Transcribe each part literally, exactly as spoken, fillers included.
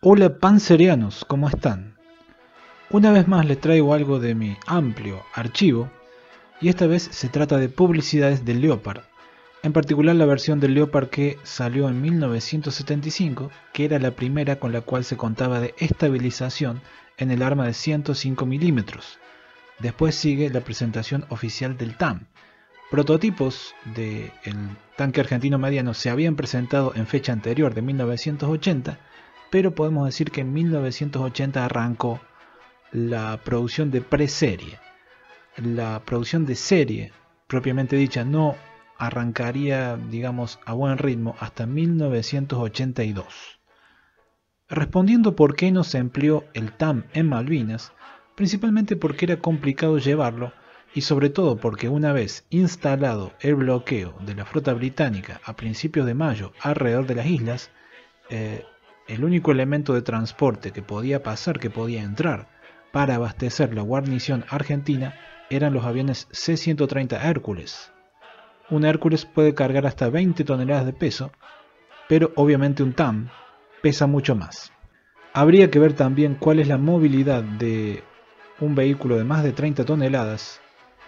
Hola panzerianos, ¿cómo están? Una vez más les traigo algo de mi amplio archivo y esta vez se trata de publicidades del Leopard, en particular la versión del Leopard que salió en mil novecientos setenta y cinco, que era la primera con la cual se contaba de estabilización en el arma de ciento cinco milímetros. Después sigue la presentación oficial del T A M. Prototipos del tanque argentino mediano se habían presentado en fecha anterior de mil novecientos ochenta, pero podemos decir que en mil novecientos ochenta arrancó la producción de preserie. La producción de serie, propiamente dicha, no arrancaría, digamos, a buen ritmo hasta mil novecientos ochenta y dos. Respondiendo por qué no se empleó el T A M en Malvinas, principalmente porque era complicado llevarlo y sobre todo porque una vez instalado el bloqueo de la flota británica a principios de mayo alrededor de las islas, eh, el único elemento de transporte que podía pasar, que podía entrar para abastecer la guarnición argentina eran los aviones C ciento treinta Hércules. Un Hércules puede cargar hasta veinte toneladas de peso, pero obviamente un T A M pesa mucho más. Habría que ver también cuál es la movilidad de un vehículo de más de treinta toneladas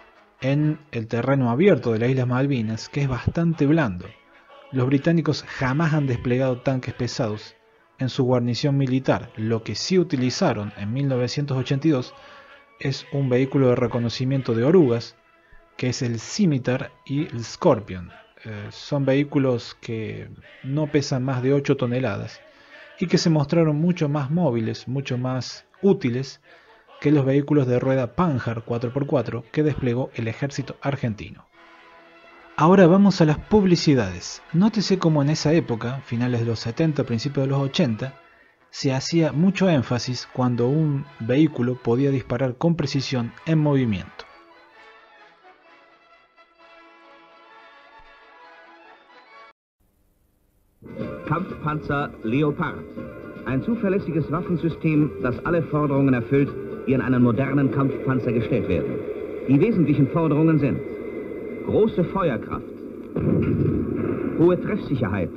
en el terreno abierto de las Islas Malvinas, que es bastante blando. Los británicos jamás han desplegado tanques pesados en su guarnición militar. Lo que sí utilizaron en mil novecientos ochenta y dos es un vehículo de reconocimiento de orugas, que es el Scimitar y el Scorpion. Eh, son vehículos que no pesan más de ocho toneladas y que se mostraron mucho más móviles, mucho más útiles que los vehículos de rueda Panhard cuatro por cuatro que desplegó el ejército argentino. Ahora vamos a las publicidades. Nótese cómo en esa época, finales de los setenta, principios de los ochenta, se hacía mucho énfasis cuando un vehículo podía disparar con precisión en movimiento. Kampfpanzer Leopard. Ein zuverlässiges Waffensystem, das alle Forderungen erfüllt, die an einen modernen Kampfpanzer gestellt werden. Die wesentlichen Forderungen sind große Feuerkraft, hohe Treffsicherheit,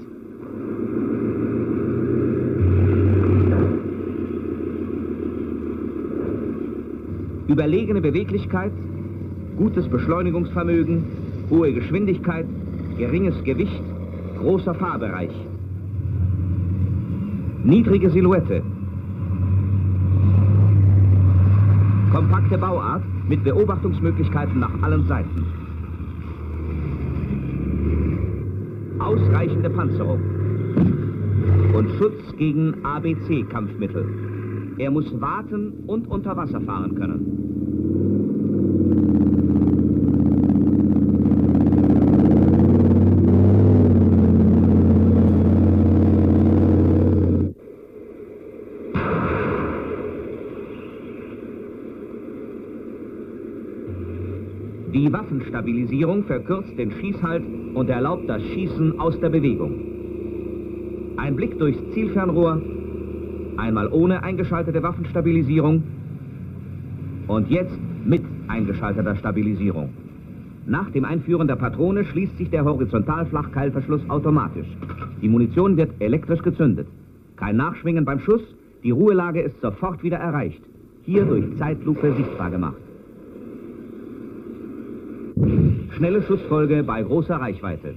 überlegene Beweglichkeit, gutes Beschleunigungsvermögen, hohe Geschwindigkeit, geringes Gewicht, großer Fahrbereich, niedrige Silhouette, kompakte Bauart mit Beobachtungsmöglichkeiten nach allen Seiten, ausreichende Panzerung und Schutz gegen A B C-Kampfmittel. Er muss warten und unter Wasser fahren können. Die Waffenstabilisierung verkürzt den Schießhalt und erlaubt das Schießen aus der Bewegung. Ein Blick durchs Zielfernrohr, einmal ohne eingeschaltete Waffenstabilisierung und jetzt mit eingeschalteter Stabilisierung. Nach dem Einführen der Patrone schließt sich der Horizontalflachkeilverschluss automatisch. Die Munition wird elektrisch gezündet. Kein Nachschwingen beim Schuss, die Ruhelage ist sofort wieder erreicht. Hier durch Zeitlupe sichtbar gemacht. Schnelle Schussfolge bei großer Reichweite.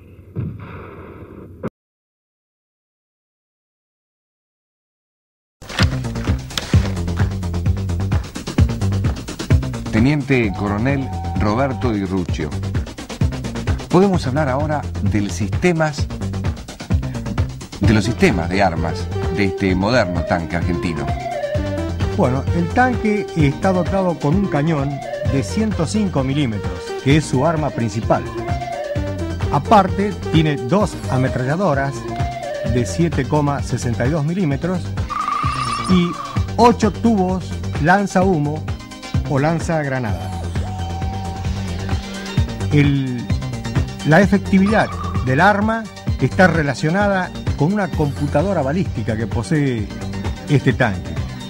Teniente Coronel Roberto Di Ruccio. Podemos hablar ahora del sistemas, de los sistemas de armas de este moderno tanque argentino. Bueno, el tanque está dotado con un cañón de ciento cinco milímetros, que es su arma principal. Aparte, tiene dos ametralladoras de siete coma sesenta y dos milímetros y ocho tubos lanza humo o lanza granada. El, la efectividad del arma está relacionada con una computadora balística que posee este tanque,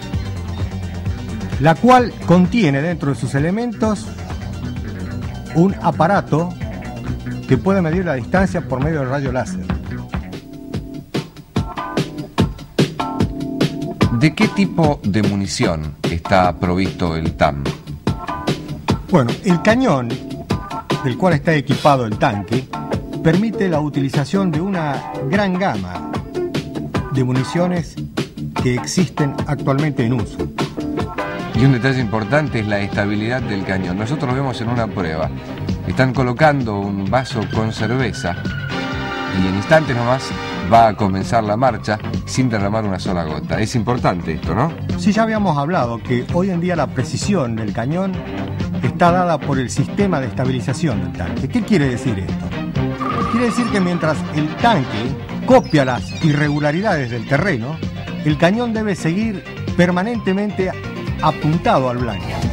la cual contiene dentro de sus elementos un aparato que puede medir la distancia por medio del rayo láser. ¿De qué tipo de munición está provisto el T A M? Bueno, el cañón del cual está equipado el tanque permite la utilización de una gran gama de municiones que existen actualmente en uso. Y un detalle importante es la estabilidad del cañón. Nosotros lo vemos en una prueba. Están colocando un vaso con cerveza y en instantes nomás va a comenzar la marcha sin derramar una sola gota. Es importante esto, ¿no? Sí, ya habíamos hablado que hoy en día la precisión del cañón está dada por el sistema de estabilización del tanque. ¿Qué quiere decir esto? Quiere decir que mientras el tanque copia las irregularidades del terreno, el cañón debe seguir permanentemente apuntado al blanco.